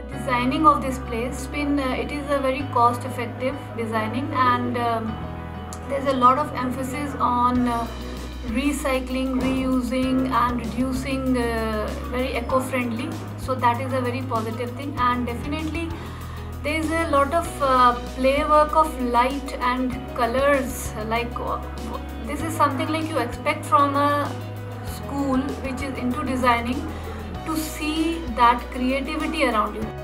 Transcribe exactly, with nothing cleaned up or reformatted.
designing of this place. Been uh, it is a very cost effective designing, and um, there's a lot of emphasis on uh, recycling, reusing and reducing, uh, very eco-friendly, so that is a very positive thing. And definitely there is a lot of uh, play work of light and colors, like uh, this is something like you expect from a school which is into designing, to see that creativity around you.